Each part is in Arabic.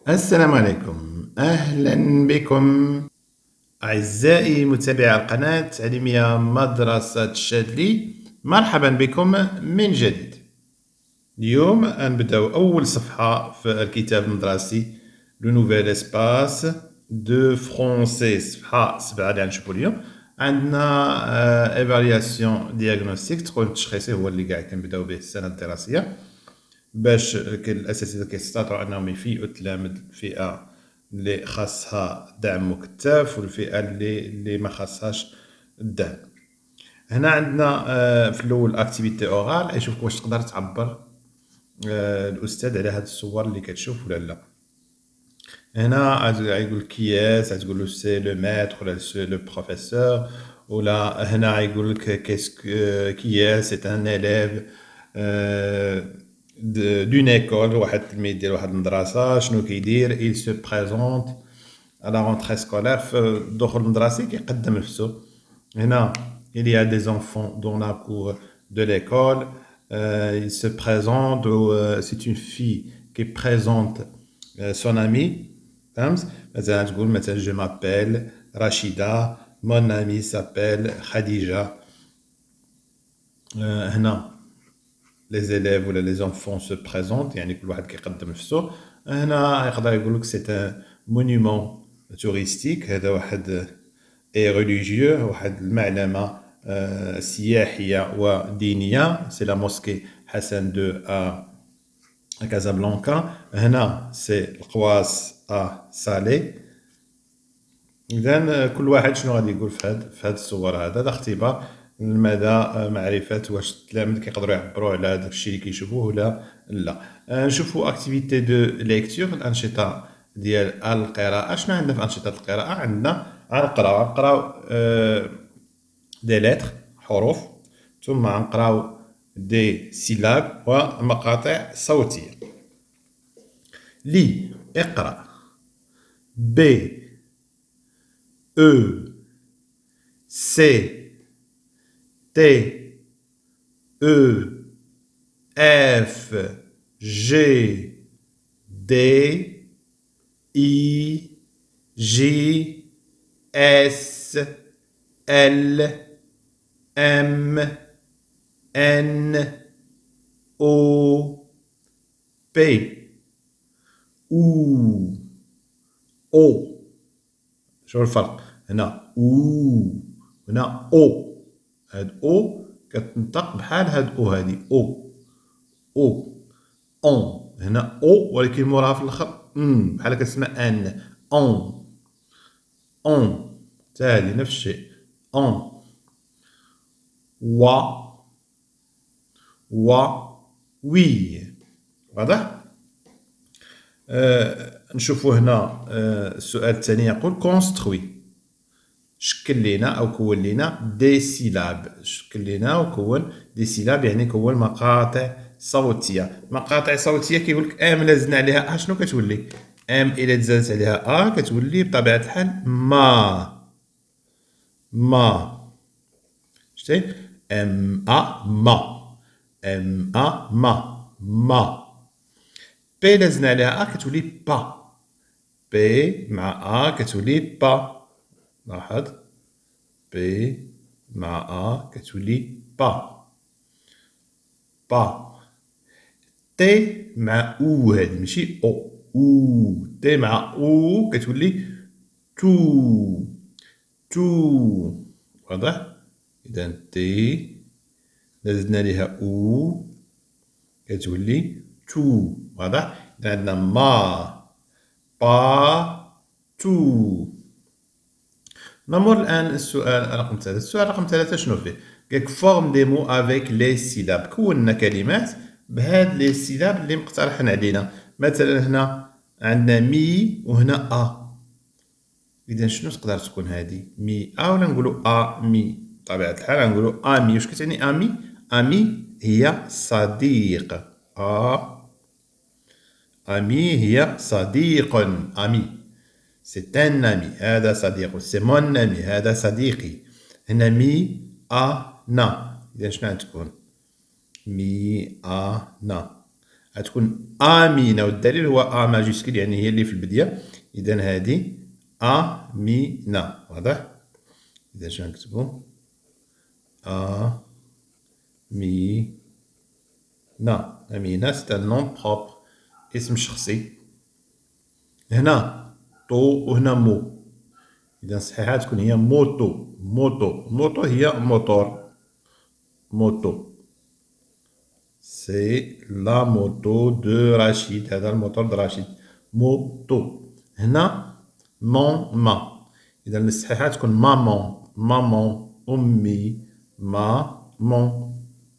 السلام عليكم، أهلا بكم أعزائي متابعي القناة التعليمية مدرسة الشاذلي. مرحبا بكم من جديد. اليوم نبداو أول صفحة في الكتاب المدرسي لو نوفيل اسباس دو فرونسي، صفحة 7 اللي غنشوفو اليوم. عندنا ايفالياسيون دياغنوستيك، تقول التشخيصي هو اللي قاعد كنبداو به السنة الدراسية، باش الاساتذه كيستطيعوا انهم يفيئوا التلاميذ الفئه اللي خاصها دعم مكثف والفئه اللي ما خاصهاش الدعم. هنا عندنا في الاول اكتيفيتي اورال، يشوفك واش تقدر تعبر الاستاذ على هاد الصور اللي كتشوف ولا لا. هنا غيقول كياس، غتقول له سي لو ماتر ولا سي لو بروفيسور، ولا هنا غيقول لك كياس سي ان اليف دون ايكول، واحد التلميذ ديال واحد المدرسه. شنو كيدير؟ il se présente à la rentrée scolaire، في الدخول المدرسي كيقدم نفسه. هنا il y a des enfants dans la cour de l'école. Il se présente c'est une fille qui présente son ami. فهمت؟ مثلا تقول مثلا je m'appelle Rachida, mon ami s'appelle Khadija. هنا les élèves ou les enfants se présentent، يعني كل واحد كيقدم نفسه. هنا يقدر يقول لك c'est un monument touristique، هذا واحد et religieux، واحد المعلمة سياحية ودينية. c'est la mosquée Hassan II à Casablanca. هنا c'est القواس صالح. إذا كل واحد شنو غادي يقول في هاد الصور. هذا اختبار لمدى معرفة واش التلاميذ كيقدروا يعبروا على داك الشيء اللي كيشوفوه ولا لا. نشوفوا اكتيفيتي دو ليكتور، الأنشطة ديال القراءة. شنو عندنا في أنشطة القراءة؟ عندنا غنقراو دي لتر، حروف، ثم غنقراو دي سيلاب ومقاطع صوتية. لي، اقرأ. بي، E, C, T, E, F, G, D, I, J, S, L, M, N, O, P, U, O. شنو الفرق؟ هنا او، هنا او. هاد او كتنطق بحال هاد او، هادي او. او اون، هنا او ولكن موراها في الاخر بحال كتسمع ان. اون، اون حتى هادي نفس الشيء. اون. وا، وا، وي. واضح؟ نشوفوا هنا السؤال الثاني يقول كونستروي، شكل لينا او كون لينا دي سيلاب. شكل لينا وكون دي سيلاب يعني كون مقاطع صوتيه. مقاطع صوتيه كيقول لك ام لازنا عليها شنو كتولي؟ ام الا تزادت عليها كتولي بطبيعه الحال ما. ما شتي؟ ام ما، ام ما. بي لازنا عليها كتولي با. بي مع كتولي با. لاحظ، بي مع كتولي با. با. تي مع او، هادي ماشي او. او، تي مع او كتولي تو. تو. واضح؟ إذا تي زدنا ليها او كتولي تو. واضح؟ إذا عندنا ما، با، تو. نمر الآن السؤال رقم 3. السؤال رقم 3 شنو فيه؟ قالك فورم دي مو افيك لي سيلاب، كونا كلمات بهاد لي سيلاب اللي مقترحين علينا. مثلا هنا عندنا مي وهنا إذا شنو تقدر تكون هادي؟ مي ولا نقولو مي؟ بطبيعة الحال غنقولو امي. واش كتعني امي؟ امي هي صديق. امي هي صديق. امي c'est un ami، هذا صديق. c'est mon ami، هذا صديقي. هنا مي نا، إذا شنو غتكون؟ مي نا. غتكون امينه، والدليل هو ا ماجيسكل يعني هي اللي في البديه. اذا هذه امينه. واضح؟ اذا شنو نكتبو امينه سي ان نون بروبر، اسم شخصي. هنا طو وهنا مو، اذا صحيحه تكون هي موتو. موتو هي موتور. موتو سي لا موتو دو رشيد، هذا الموتور دو رشيد. موتو. هنا ما، اذا الصحيحه تكون مامون امي مامون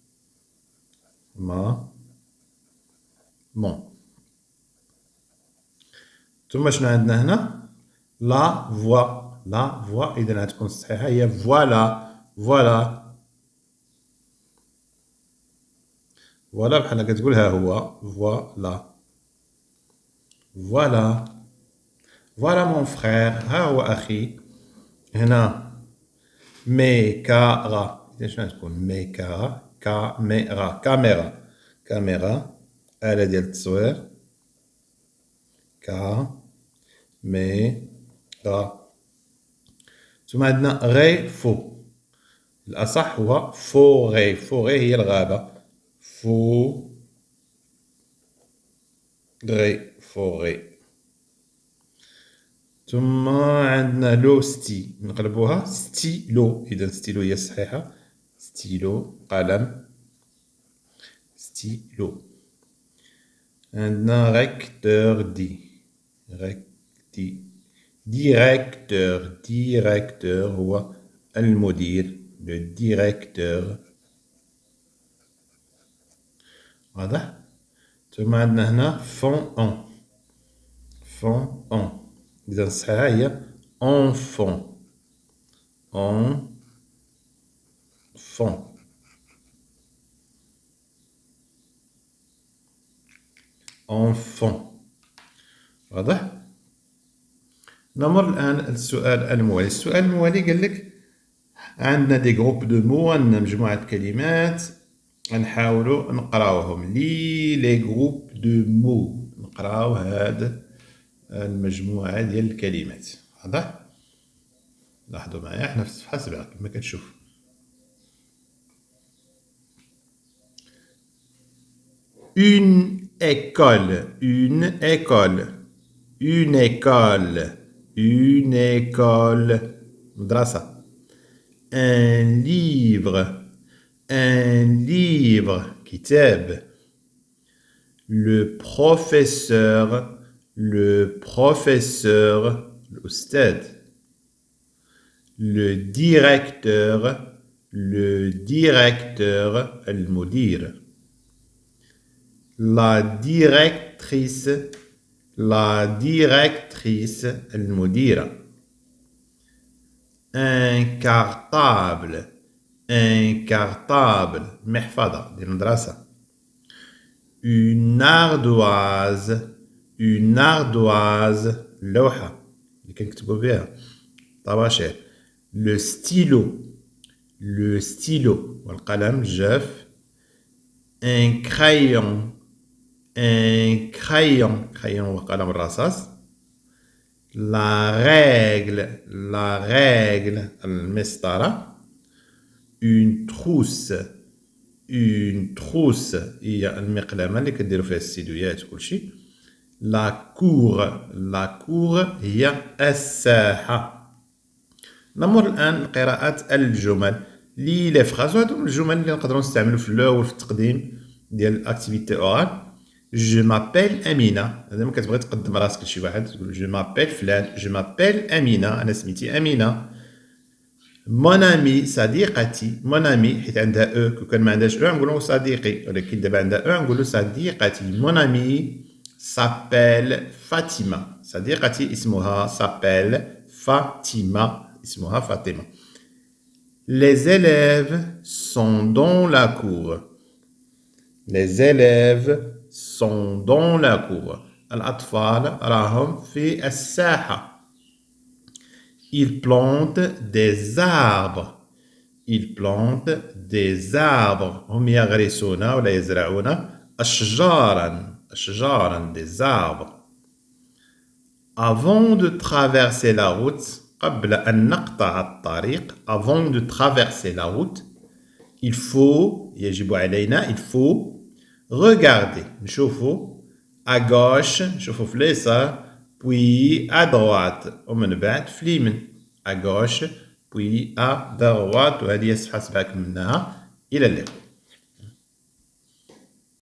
ثم شنو عندنا هنا؟ لا فوا، اذا غتكون الصحيحه هي فوالا بحال كتقول ها هو فوالا مون فخير، ها هو اخي. هنا ميكارا، اذا شنو تكون ميكارا؟ كاميرا آلة ديال التصوير. كاميرا. ثم عندنا غي فو، الأصح هو فوغي هي الغابة. فوغي. ثم عندنا لو ستي، نقلبوها ستيلو، إذا ستيلو هي الصحيحة. ستيلو قلم. ستيلو. عندنا ريكتور ديريكتور هو المدير. لو ديريكتور. واضح؟ ثم عندنا هنا فون إذا الصحيحة هي enfant. واضح؟ نمر الآن للسؤال الموالي. السؤال الموالي قال لك عندنا دي جروب دو مو، عندنا مجموعة كلمات غنحاولو نقراوهم. لي جروب دو مو، نقراو هاد المجموعة ديال الكلمات. واضح؟ لاحظوا معايا حنا في الصفحة 7 كما كتشوف. Une école. مدرسة. Un livre. كتاب. Le professeur. الأستاذ. Le directeur. المدير. La directrice. المديرة. Un cartable. محفظة ديال المدرسة. Une ardoise. اللوحة اللي كنكتبو بها طباشير. Le stylo. والقلم الجاف. Un crayon. هو قلم الرصاص. La règle. المسطرة. Une trousse. هي المقلمة اللي كديرو فيها السيدويات وكلشي. La cour هي الساحة. نمر الآن لقراءة الجمل. لي فراز، هادو الجمل اللي نقدرو نستعملو في الأول في التقديم ديال الأكتيفيتي أورال. جو مابيل أمينة، هذا ملي كتبغي تقدم راسك لشي واحد تقول جو مابيل فلان. جو مابيل أمينة، أنا سميتي أمينة. مون أمي صديقتي. مون أمي حيت عندها كون كان ما عندهاش نقولو صديقي، ولكن دابا عندها نقولو صديقتي. مون أمي سابيل فاطمة. صديقتي اسمها سابيل فاطمة. Les élèves sont dans la cour. الأطفال راهم في الساحة. Ils plantent des arbres. هم يغرسون ولا يزرعون أشجارا des arbres. Avant de traverser la route, قبل أن نقطع الطريق, avant de traverser la route, il faut, يجب علينا, il faut regarder, نشوفوا à gauche, نشوفوا في اليسار, puis à droite, ومن بعد في اليمين, à gauche, puis à droite, وهذه الصفحة سبعة كملناها. إلى اللقاء.